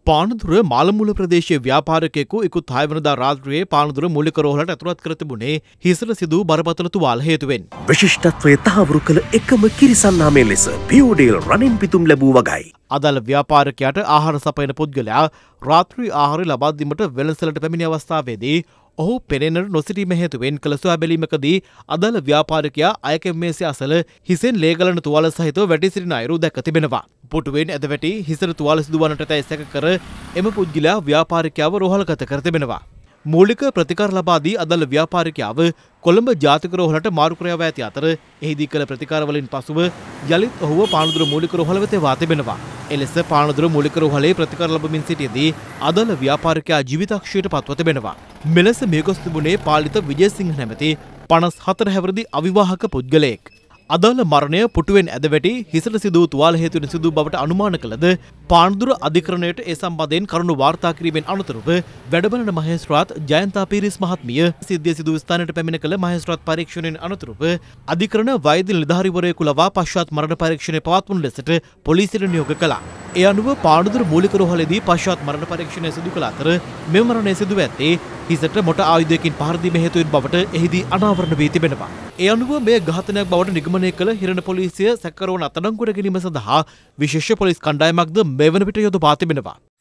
පානදුර මාළමුල ප්‍රදේශයේ ව්‍යාපාරිකයෙකු ඉකුත් 6 වෙනිදා රාත්‍රියේ පානදුර මූලික රෝහලට ඇතුළත් කර තිබුණේ හිසට සිදු බරපතල තුවාල හේතුවෙන්. විශිෂ්ටත්වය තහවුරු කළ එකම කිරිසන්නාමය ලෙස පියෝඩේල් රනින් පිතුම් ලැබූ වගයි. අදාළ ව්‍යාපාරිකයාට ආහාර සපයන පුද්ගලයා රාත්‍රී ආහාර ලබා දීමට වෙළඳසැලට පැමිණි අවස්ථාවේදී ඔහු පෙනෙන්නට නොසිටීම හේතුවෙන් කළ සොයා බැලීමකදී අදාළ ව්‍යාපාරිකයා අයකෙම් මේසය අසල හිසෙන් ලේගලන තුවාල සහිතව වැටී සිටින අයුරු දැක තිබෙනවා. පුටුවෙන් ඇද වැටි හිසට තුවාල සිදුවන්නට ඇතැයි සැක කර එම පුද්ගලයා ව්‍යාපාරිකයාව රෝහලගත කර තිබෙනවා. මූලික ප්‍රතිකාර ලබා දී අදාළ ව්‍යාපාරිකයාව කොළඹ ජාතික රෝහලට මාරු කර ඇති අතර එහිදී කළ ප්‍රතිකාරවලින් පසුව යලිත් ඔහුව පානදුර මූලික රෝහල වෙත එවා තිබෙනවා. එලෙස පානදුර මූලික රෝහලේ ප්‍රතිකාර ලබමින් සිටියේදී අදාළ ව්‍යාපාරිකයා ජීවිතක්ෂයට පත්ව තිබෙනවා. මෙලෙස මිය ගොස් තිබුණේ පාලිත විජේසිංහ නැමැති 54 හැවිරිදි අවිවාහක පුද්ගලයෙක්. අදාළ මරණය පුටුවෙන් ඇද වැටි හිසට සිදු වූ තුවාල හේතුවෙන් සිදු බවට අනුමාන කළද පානදුර අධිකරණයට ඒ සම්බන්ධයෙන් කරුණු වාර්තා කිරීමෙන් අනතුරුව වැඩබලන මහේස්ත්‍රාත් ජයන්තා පීරිස් මහත්මිය සිද්ධිය සිදු ස්ථානයට පැමිණ කළ මහේස්ත්‍රාත් පරීක්ෂණයෙන් අනතුරුව අධිකරණ වෛද්‍ය නිලධාරීවරයෙකු ලවා පශ්චාත් මරණ පරීක්ෂණය පවත්වන ලෙසට පොලිසියට නියෝග කළා. ඒ අනුව පානදුර මූලික රෝහලේදී පශ්චාත් මරණ පරීක්ෂණය සිදු කළ අතර මෙම මරණය සිදුව ඇත්තේ හිසට මොට ආයුධයකින් පහර දීම හේතුවෙන් බවට එහිදී අනාවරණ වී තිබෙනවා. ඒ අනුව මේ ඝාතනයක් බවට නිගමනය කළ හිරණ පොලිසිය සැකකරුවන් අත්අඩංගුවට ගැනීම සඳහා විශේෂ පොලිස් කණ්ඩායමක්ද මේ වන විට යොදවා තිබෙනවා.